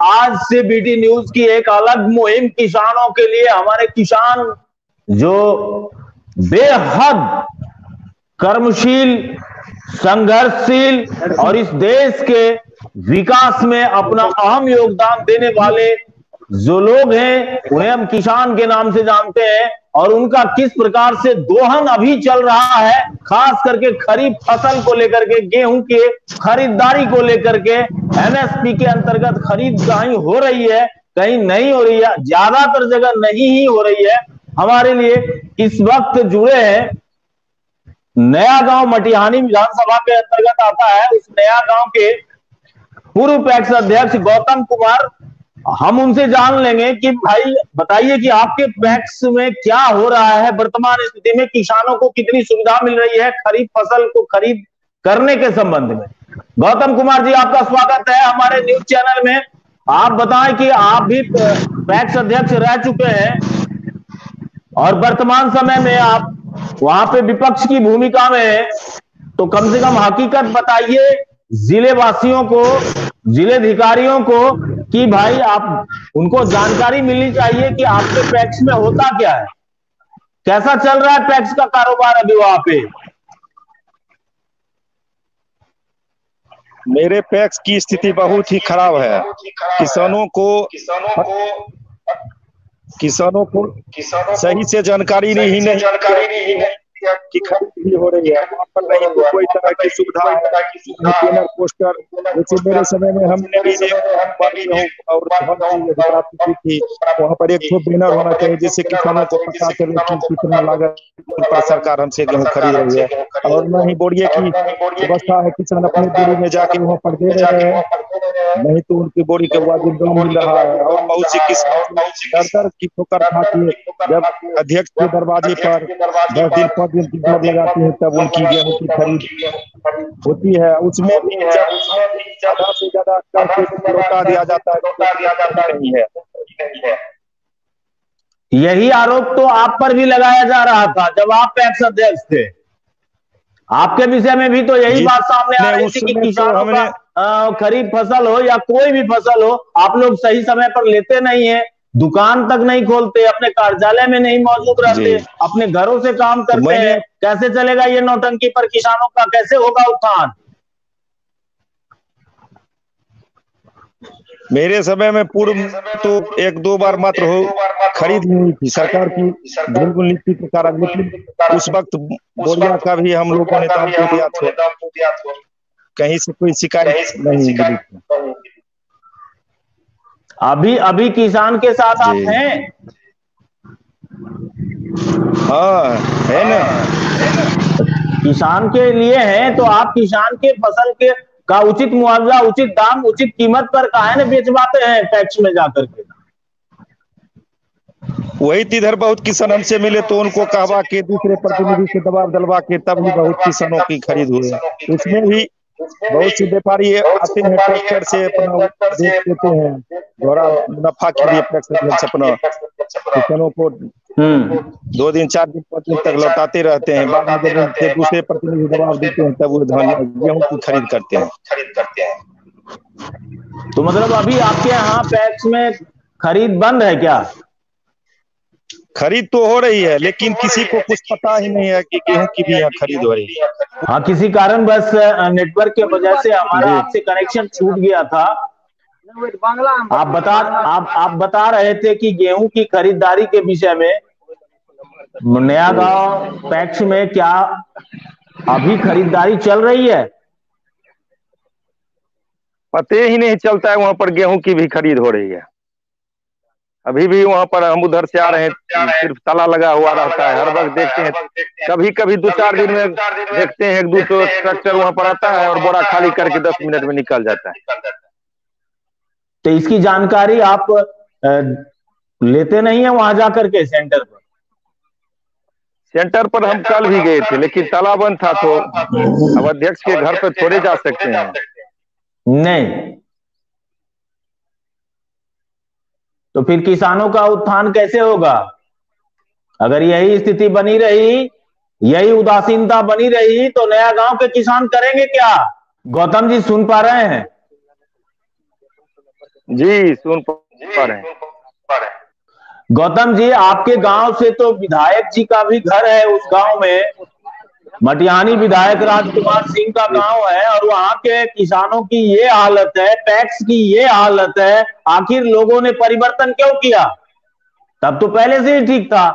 आज से BT news की एक अलग मुहिम किसानों के लिए, हमारे किसान जो बेहद कर्मशील, संघर्षशील और इस देश के विकास में अपना अहम योगदान देने वाले जो लोग हैं, उन्हें हम किसान के नाम से जानते हैं। और उनका किस प्रकार से दोहन अभी चल रहा है, खास करके खरीफ फसल को लेकर के, गेहूं की खरीदारी को लेकर के, एमएसपी के अंतर्गत खरीद कहीं हो रही है, कहीं नहीं हो रही है, ज्यादातर जगह नहीं ही हो रही है। हमारे लिए इस वक्त जुड़े हैं, नया गांव मटिहानी विधानसभा के अंतर्गत आता है, उस नया गांव के पूर्व पैक्स अध्यक्ष गौतम कुमार। हम उनसे जान लेंगे कि भाई बताइए कि आपके पैक्स में क्या हो रहा है, वर्तमान स्थिति में किसानों को कितनी सुविधा मिल रही है खरीफ फसल को खरीद करने के संबंध में। गौतम कुमार जी, आपका स्वागत है हमारे न्यूज चैनल में। आप बताएं कि आप भी पैक्स अध्यक्ष रह चुके हैं और वर्तमान समय में आप वहां पे विपक्ष की भूमिका में है, तो कम से कम हकीकत बताइए जिले वासियों को, जिले अधिकारियों को, कि भाई आप उनको जानकारी मिलनी चाहिए कि आपके पैक्स में होता क्या है, कैसा चल रहा है पैक्स का कारोबार अभी वहां पे। मेरे पैक्स की स्थिति बहुत ही खराब है। किसानों को सही से जानकारी नहीं कि खरीद भी हो रही है, वहाँ पर नहीं तो कोई तरह की सुविधा है। बैनर पोस्टर, जैसे मेरे समय में हमने भी और थी, वहाँ पर एक बैनर होना चाहिए जिससे किसानों को पता चले कि कितना लागत पर सरकार हमसे गेहूँ खरीद रही है। और न ही बोरिए की व्यवस्था है, किसान अपनी बोरी में जाके वहाँ पर दे रहे हैं, नहीं तो उनकी बोरी के वाजिब दाम मिल रहा है। और बहुत सी किसान दर की ठोकर खाती है। जब अध्यक्ष के दरवाजे पर 10 दिन 5 दिन की दौड़ लगाते हैं, तब उनकी गेहूं की खरीद होती है। उसमें भी ज्यादा से ज्यादा लौटा दिया जाता है, नहीं है। यही आरोप तो आप पर भी लगाया जा रहा था जब आप पैक्स अध्यक्ष थे। आपके विषय में भी तो यही बात सामने आ रही थी कि किसानों का खरीफ फसल हो या कोई भी फसल हो, आप लोग सही समय पर लेते नहीं है, दुकान तक नहीं खोलते, अपने कार्यालय में नहीं मौजूद रहते, अपने घरों से काम करते हैं। कैसे चलेगा ये नौटंकी पर किसानों का, कैसे होगा उत्थान? मेरे समय में पूर्व तो 1-2 बार मात्र खरीद हुई थी सरकार की बिल्कुल नीति प्रकार, लेकिन उस वक्त बोरिया का भी हम लोगों ने दाम दे दिया था, कहीं से कोई शिकायत नहीं मिली। अभी किसान के साथ आप हैं? हाँ है ना, किसान के लिए हैं, तो आप किसान के फसल के का उचित मुआवजा, उचित दाम, उचित कीमत पर काहे न बेचवाते हैं पैक्स में जाकर के? वही इधर बहुत किसान हमसे मिले तो उनको कहवा के दूसरे प्रतिनिधि से दबाव डलवा के तब भी बहुत किसानों की खरीद हुई। उसमें भी बहुत से व्यापारी आते हैं, ट्रैक्टर से अपना बेच देते हैं, थोड़ा मुनाफा के लिए पैक्स अपना किसानों को 2 दिन 4 दिन 5 दिन तक लौटाते रहते हैं। बाद में जब दूसरे प्रतिनिधि दबाव देते हैं तब वो गेहूं की खरीद करते हैं। तो मतलब अभी आपके यहाँ पैक्स में खरीद बंद है क्या? खरीद तो हो रही है, लेकिन किसी को कुछ पता ही नहीं है कि गेहूं की भी यहाँ खरीद हो रही है। हाँ, किसी कारण बस नेटवर्क के वजह से हमारा आपसे कनेक्शन छूट गया था। आप बता रहे थे कि गेहूं की खरीदारी के विषय में नया गांव पैक्स में क्या अभी खरीदारी चल रही है? पते ही नहीं चलता है, वहां पर गेहूं की भी खरीद हो रही है। अभी भी वहां पर हम उधर से आ रहे हैं, सिर्फ ताला लगा हुआ रहता है। हर वक्त देखते हैं, कभी 2-4 दिन में देखते हैं 1-2 ट्रैक्टर वहां पर आता है और बोरा खाली करके 10 मिनट में निकल जाता है। तो इसकी जानकारी आप लेते नहीं है वहां जाकर के सेंटर पर? सेंटर पर हम कल भी गए थे, लेकिन ताला बंद था, तो अब अध्यक्ष के घर पर थोड़े जा सकते हैं। नहीं तो फिर किसानों का उत्थान कैसे होगा? अगर यही स्थिति बनी रही, यही उदासीनता बनी रही, तो नया गांव के किसान करेंगे क्या? गौतम जी सुन पा रहे हैं? जी सुन पा रहे हैं। गौतम जी, आपके गांव से तो विधायक जी का भी घर है, उस गांव में मटिहानी विधायक राजकुमार सिंह का गांव है, और वहां के किसानों की ये हालत है, पैक्स की ये हालत है। आखिर लोगों ने परिवर्तन क्यों किया? तब तो पहले से ही ठीक था।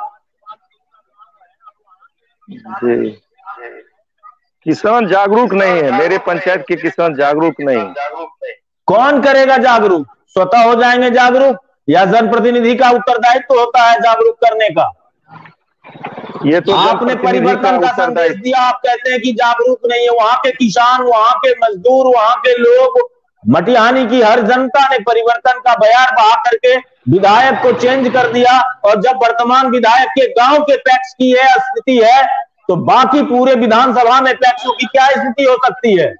जी किसान जागरूक नहीं है, मेरे पंचायत के किसान जागरूक नहीं। कौन करेगा जागरूक? स्वतः हो जाएंगे जागरूक, या जनप्रतिनिधि का उत्तरदायित्व होता है जागरूक करने का? ये तो आपने परिवर्तन का संदेश दिया, आप कहते हैं कि जागरूक नहीं है। वहां के किसान, वहां के मजदूर, वहां के लोग, मटिहानी की हर जनता ने परिवर्तन का बयान बहा करके विधायक को चेंज कर दिया। और जब वर्तमान विधायक के गांव के पैक्स की यह स्थिति है, तो बाकी पूरे विधानसभा में पैक्सों की क्या स्थिति हो सकती है?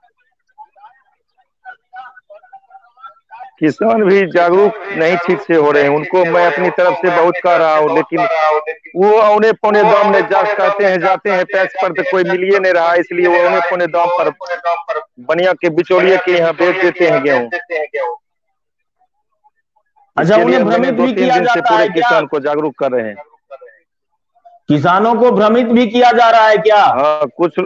किसान भी जागरूक नहीं ठीक से हो रहे हैं। उनको मैं अपनी तरफ से बहुत कह रहा हूँ, लेकिन वो औने पौने दाम में कहते हैं, जाते हैं पैक्स पर तो कोई मिलिए नहीं रहा, इसलिए वो औने पौने दाम पर बनिया के बिचौलिए के यहाँ बेच देते हैं गेहूँ। अच्छा, उन्हें भ्रमित भी किया जाता है क्या? किसान को जागरूक कर रहे हैं। किसानों को भ्रमित भी किया जा रहा है क्या? हाँ, कुछ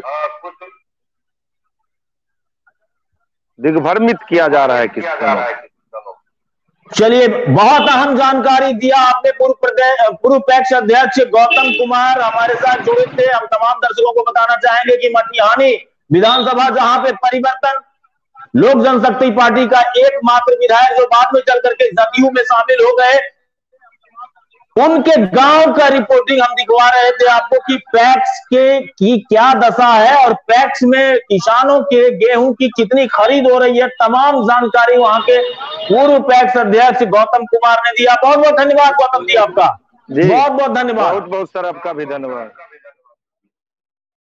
दिग्भ्रमित किया जा रहा है किसानों। चलिए, बहुत अहम जानकारी दिया आपने। पूर्व पैक्स अध्यक्ष गौतम कुमार हमारे साथ जुड़े थे। हम तमाम दर्शकों को बताना चाहेंगे कि मटिहानी विधानसभा, जहां पे परिवर्तन लोक जनशक्ति पार्टी का एकमात्र विधायक जो बाद में चल करके जदयू में शामिल हो गए, उनके गांव का रिपोर्टिंग हम दिखवा रहे थे आपको कि पैक्स की क्या दशा है और पैक्स में किसानों के गेहूं की कितनी खरीद हो रही है। तमाम जानकारी वहां के पूर्व पैक्स अध्यक्ष गौतम कुमार ने दिया। बहुत बहुत धन्यवाद गौतम जी आपका। बहुत बहुत धन्यवाद। बहुत बहुत सर आपका भी धन्यवाद।